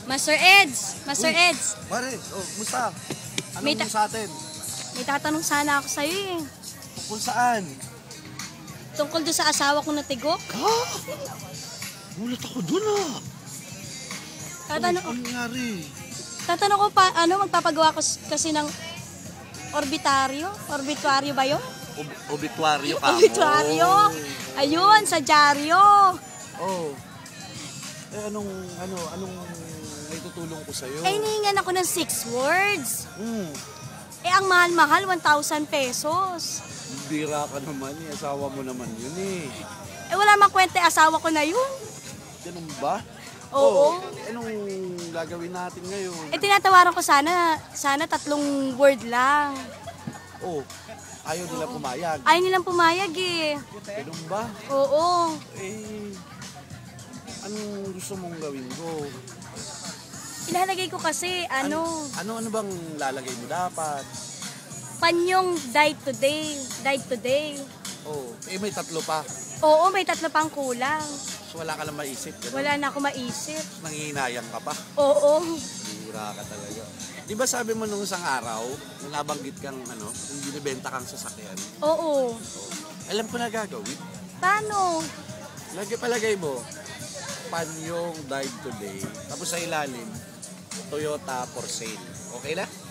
Master Eds! Master Eds! Pare, musta? May Anong sa atin? May tatanong sana ako sa'yo eh. Kung saan? Tungkol doon sa asawa kong natigok. Ha? Mulat ako dun Tatanong, Ano nangyari? tatanong ko pa, magpapagawa ko kasi ng orbitaryo? Orbituaryo ba yun? Obituaryo ka. Obituaryo! Ayun, sa dyaryo. Oh. Anong may tutulong ko sa'yo? Hinihingan ako ng 6 words. Ang mahal-mahal, 1,000 pesos. Bira ka naman asawa mo naman yun Wala mang kwenta, asawa ko na yun. Ganun ba? Oo. Anong gagawin natin ngayon? Tinatawaran ko sana 3 word lang. Ayaw nila pumayag. Ayaw nilang pumayag eh. Ganun ba? Oo. Anong gusto mong gawin ko? Ilalagay ko kasi, Ano bang lalagay mo dapat? Panyong died today. Died today. May 3 pa. Oo, may 3 pang kulang. So wala ka lang maisip. Ganun? Wala na ako maisip. Nangihinayang ka pa. Oo. Bira ka talaga. Di ba sabi mo nung isang araw, nung nabanggit kang yung binibenta kang sasakyan? Oo. Alam ko na gagawin. Paano? Palagay mo, Panyong died today. Tapos sa ilalim, Toyota for sale. Okay na?